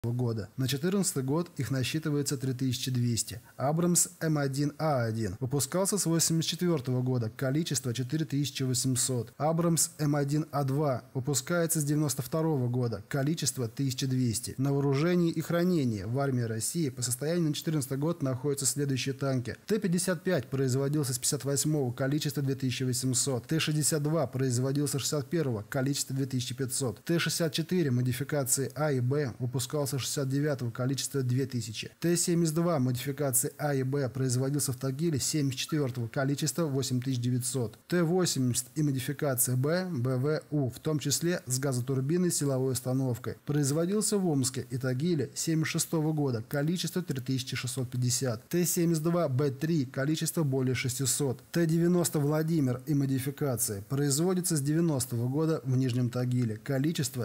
года. На 2014 год их насчитывается 3200. Абрамс М1А1 выпускался с 1984 года, количество 4800. Абрамс М1А2 выпускается с 1992 года, количество 1200. На вооружении и хранении в армии России по состоянию на 2014 год находятся следующие танки. Т-55 производился с 58, количество 2800. Т-62 производился с 61, количество 2500. Т-64 модификации А и Б выпускался 69-го, количество 2000. Т-72 модификации А и Б производился в Тагиле 74-го, количество 8900. Т-80 и модификация Б, БВУ, в том числе с газотурбиной силовой установкой, производился в Омске и Тагиле 76-го года, количество 3650. Т-72 Б3, количество более 600. Т-90 Владимир и модификации производится с 90-го года в Нижнем Тагиле, количество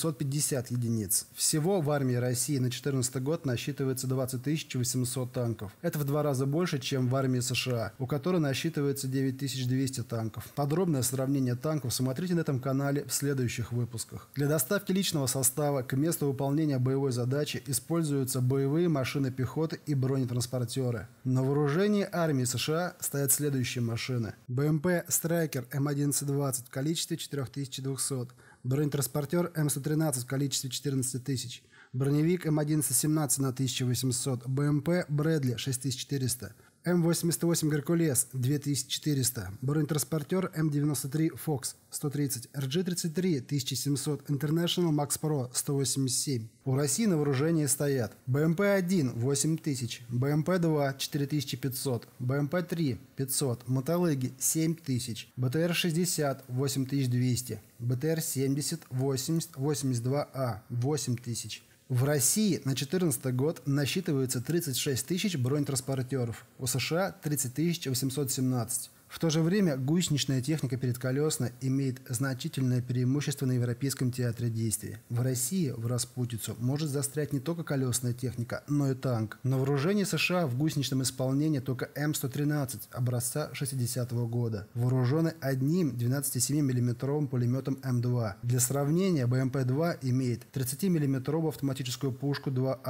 750 единиц. Всего в армии России на 2014 год насчитывается 20 800 танков. Это в 2 раза больше, чем в армии США, у которой насчитывается 9200 танков. Подробное сравнение танков смотрите на этом канале в следующих выпусках. Для доставки личного состава к месту выполнения боевой задачи используются боевые машины пехоты и бронетранспортеры. На вооружении армии США стоят следующие машины. БМП «Страйкер» М1120 в количестве 4200. Бронетранспортер М113 в количестве 14000. Броневик М1117 на 1800. БМП «Брэдли» 6400. М88 «Геркулес» 2400, бронетранспортер М93 «Фокс» 130, РГ-33 1700, International Max Pro 187. У России на вооружении стоят БМП-1 8000, БМП-2 4500, БМП-3 500, мотолыги 7000, БТР-60 8200, БТР-70 80 82А 8000. В России на 2014 год насчитывается 36 тысяч бронетранспортеров, у США 30 817. В то же время гусеничная техника передколесная имеет значительное преимущество на европейском театре действия. В России в распутицу может застрять не только колесная техника, но и танк. На вооружении США в гусеничном исполнении только М113 образца 60-го года, вооружены одним 12,7 мм пулеметом М2. Для сравнения, БМП-2 имеет 30 мм автоматическую пушку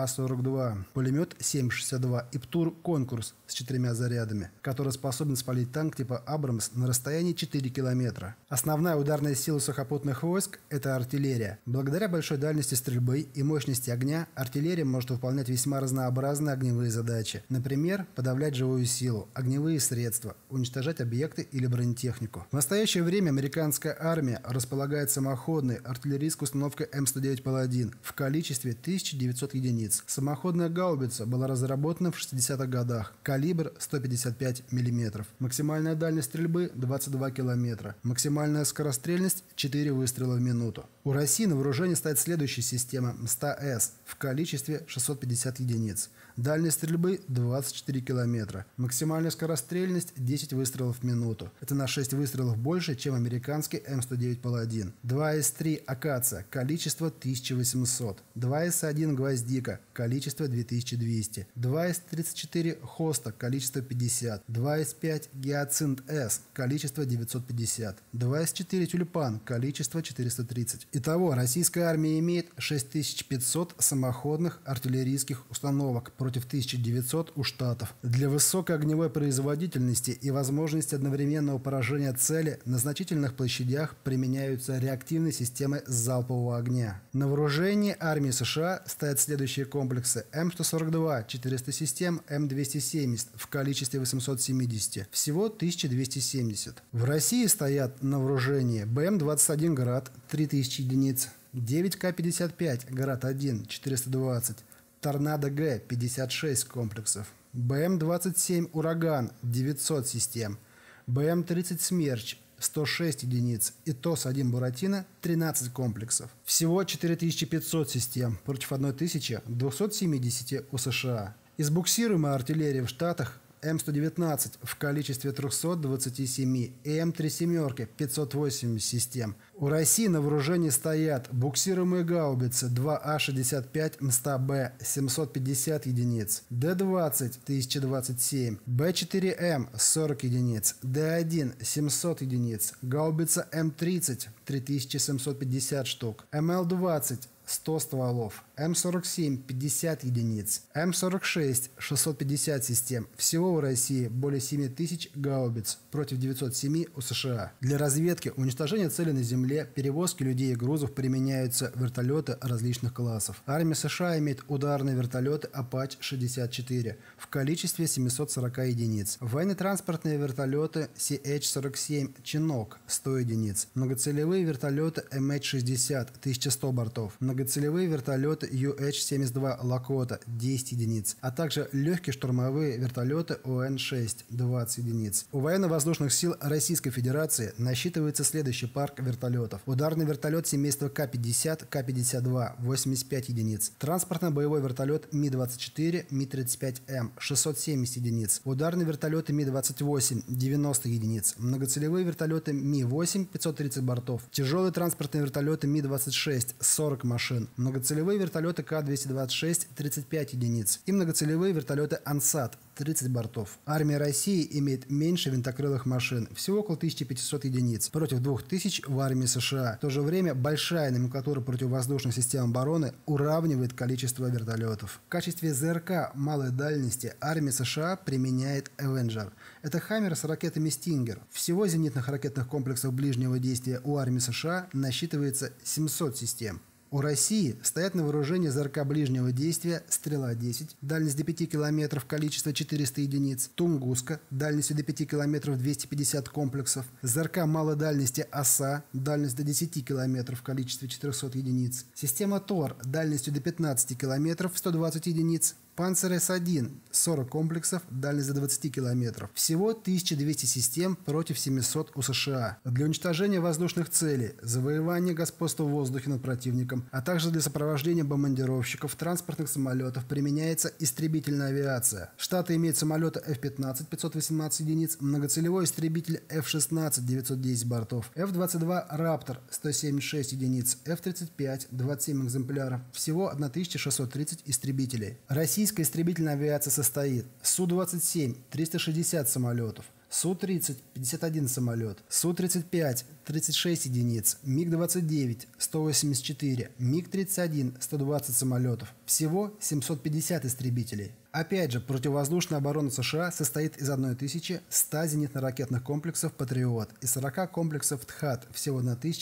2А42, пулемет 7,62 и ПТУР «Конкурс» с 4 зарядами, который способен спалить танк типа «Абрамс» на расстоянии 4 километра. Основная ударная сила сухопутных войск – это артиллерия. Благодаря большой дальности стрельбы и мощности огня артиллерия может выполнять весьма разнообразные огневые задачи. Например, подавлять живую силу, огневые средства, уничтожать объекты или бронетехнику. В настоящее время американская армия располагает самоходной артиллерийской установкой М109 «Паладин» в количестве 1900 единиц. Самоходная гаубица была разработана в 60-х годах. Калибр 155 мм. Максимальная дальность стрельбы 22 километра. Максимальная скорострельность 4 выстрела в минуту. У России на вооружении стоит следующая система МСТА-С в количестве 650 единиц. Дальность стрельбы 24 километра. Максимальная скорострельность 10 выстрелов в минуту. Это на 6 выстрелов больше, чем американский М109 «Паладин». 2С3 «Акация» количество 1800. 2С1 «Гвоздика» количество 2200. 2С34 «Хоста» количество 50. 2С5 «Гиацинт-С» количество 950. 2С4 «Тюльпан» количество 430. Итого, российская армия имеет 6500 самоходных артиллерийских установок против 1900 у Штатов. Для высокой огневой производительности и возможности одновременного поражения цели на значительных площадях применяются реактивные системы залпового огня. На вооружении армии США стоят следующие комплексы: М142 400 систем, М270 в количестве 870, всего 1270. В России стоят на вооружении БМ-21 «Град» 3000 единиц, 9К-55 «Град-1» 420, «Торнадо Г» 56 комплексов, БМ-27 «Ураган» 900 систем, БМ-30 «Смерч» 106 единиц и ТОС-1 «Буратино» 13 комплексов. Всего 4500 систем против 1270 у США. Из буксируемой артиллерии в Штатах М119 в количестве 327 и М3 «Семерки» 580 систем. У России на вооружении стоят буксируемые гаубицы 2А65 МСТА-Б 750 единиц, Д-20 1027, Б4М 40 единиц, Д1 700 единиц, гаубица М30 3750 штук, МЛ-20 100 стволов, М47 – 50 единиц, М46 – 650 систем. Всего у России более 7000 гаубиц против 907 у США. Для разведки, уничтожения целей на земле, перевозки людей и грузов применяются вертолеты различных классов. Армия США имеет ударные вертолеты Apache-64 в количестве 740 единиц. Военно-транспортные вертолеты CH-47 Chinook 100 единиц. Многоцелевые вертолеты MH-60 1100 бортов. Многоцелевые вертолеты UH-72 Lakota 10 единиц. А также легкие штурмовые вертолеты ОН-6 20 единиц. У военно-воздушных сил Российской Федерации насчитывается следующий парк вертолетов. Ударный вертолет семейства К-50, К-52 85 единиц. Транспортно-боевой вертолет Ми-24, Ми-35М 670 единиц. Ударные вертолеты Ми-28 90 единиц. Многоцелевые вертолеты Ми-8 530 бортов. Тяжелые транспортные вертолеты Ми-26 40 машин. Многоцелевые вертолеты К-226 35 единиц. И многоцелевые вертолеты Ансат 30 бортов. Армия России имеет меньше винтокрылых машин, всего около 1500 единиц, против 2000 в армии США. В то же время большая номенклатура противовоздушных систем обороны уравнивает количество вертолетов. В качестве ЗРК малой дальности армия США применяет Avenger. Это «Хаммер» с ракетами «Стингер». Всего зенитных ракетных комплексов ближнего действия у армии США насчитывается 700 систем. У России стоят на вооружении ЗРК ближнего действия «Стрела-10», дальность до 5 км, количество 400 единиц, «Тунгуска», дальностью до 5 км, 250 комплексов, ЗРК малой дальности «Оса», дальность до 10 км, количество 400 единиц, система ТОР, дальностью до 15 км, 120 единиц, «Панцер С-1» 40 комплексов, дальность до 20 км. Всего 1200 систем против 700 у США. Для уничтожения воздушных целей, завоевания господства в воздухе над противником, а также для сопровождения бомбардировщиков, транспортных самолетов применяется истребительная авиация. Штаты имеют самолеты F-15 518 единиц, многоцелевой истребитель F-16 910 бортов, F-22 Raptor 176 единиц, F-35 27 экземпляров. Всего 1630 истребителей. Российская истребительная авиация состоит: Су-27 – 360 самолетов, Су-30 – 51 самолет, Су-35 – 36 единиц, МиГ-29 – 184, МиГ-31 – 120 самолетов. Всего 750 истребителей. Опять же, противовоздушная оборона США состоит из 1100 зенитно-ракетных комплексов «Патриот» и 40 комплексов «ТХАД», всего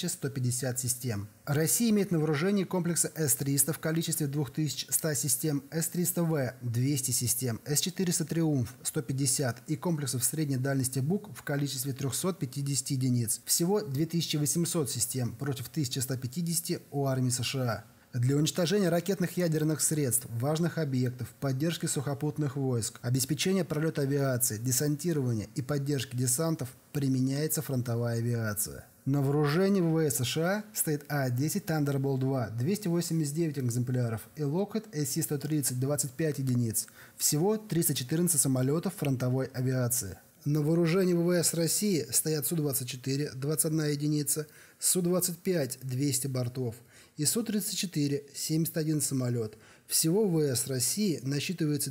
1150 систем. Россия имеет на вооружении комплексы С-300 в количестве 2100 систем, С-300В – 200 систем, С-400 «Триумф» – 150 и комплексов средней дальности БУК в количестве 350 единиц. Всего 2800 систем против 1150 у армии США. Для уничтожения ракетных ядерных средств, важных объектов, поддержки сухопутных войск, обеспечения пролета авиации, десантирования и поддержки десантов применяется фронтовая авиация. На вооружении ВВС США стоит А-10 Thunderbolt-2 289 экземпляров и Lockheed SC-130 25 единиц. Всего 314 самолетов фронтовой авиации. На вооружении ВВС России стоят Су-24 21 единица, Су-25 200 бортов и Су-34 71 самолет. Всего в ВВС России насчитывается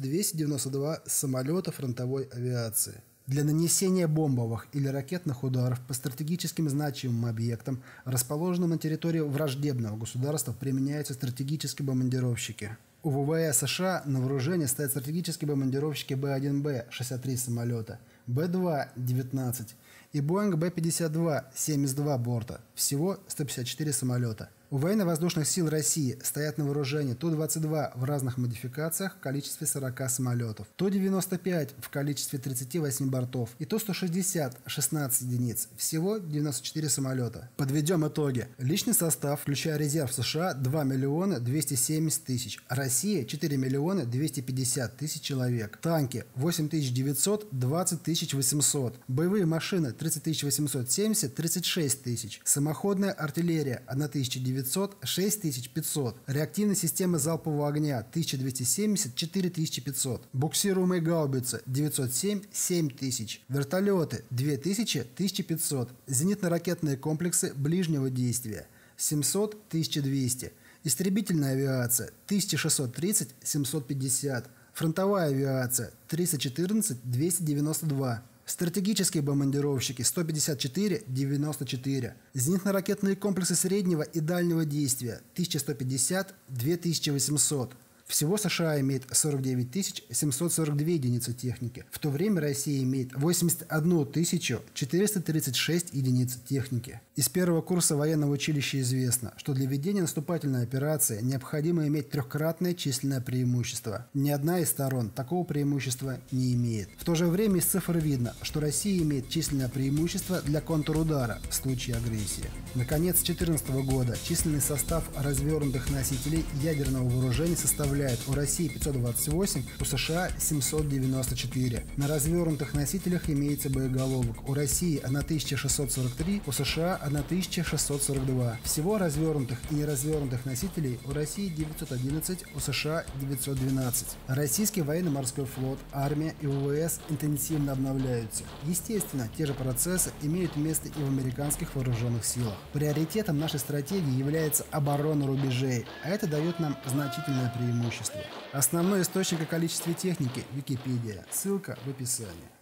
292 самолета фронтовой авиации. Для нанесения бомбовых или ракетных ударов по стратегическим значимым объектам, расположенным на территории враждебного государства, применяются стратегические бомбардировщики. У ВВС США на вооружении стоят стратегические бомбардировщики Б-1Б 63 самолета, Б-2 19 и Боинг Б-52 72 борта. Всего 154 самолета. У военно-воздушных сил России стоят на вооружении Ту-22 в разных модификациях в количестве 40 самолетов, Ту-95 в количестве 38 бортов и Ту-160 16 единиц, всего 94 самолета. Подведем итоги. Личный состав, включая резерв США, 2 миллиона 270 тысяч, Россия 4 миллиона 250 тысяч человек, танки 8900 20 800, боевые машины 30 870 36 тысяч, самоходная артиллерия 1900 6500, реактивные системы залпового огня 1270 4500, буксируемые гаубицы 907 7000, вертолеты 2000 1500, зенитно-ракетные комплексы ближнего действия 700 1200, истребительная авиация 1630 750, фронтовая авиация 314 292, Стратегические бомбардировщики 154 – 94. Зенитно-ракетные комплексы среднего и дальнего действия 1150 – 2800. Всего США имеет 49 742 единицы техники, в то время Россия имеет 81 436 единиц техники. Из первого курса военного училища известно, что для ведения наступательной операции необходимо иметь трехкратное численное преимущество. Ни одна из сторон такого преимущества не имеет. В то же время из цифр видно, что Россия имеет численное преимущество для контрудара в случае агрессии. Наконец, с 2014 года численный состав развернутых носителей ядерного вооружения составляет у России 528, у США 794. На развернутых носителях имеется боеголовок. У России 1643, у США 1642. Всего развернутых и неразвернутых носителей у России 911, у США 912. Российский военно-морской флот, армия и ВВС интенсивно обновляются. Естественно, те же процессы имеют место и в американских вооруженных силах. Приоритетом нашей стратегии является оборона рубежей, а это дает нам значительное преимущество. Основной источник о количестве техники – Википедия. Ссылка в описании.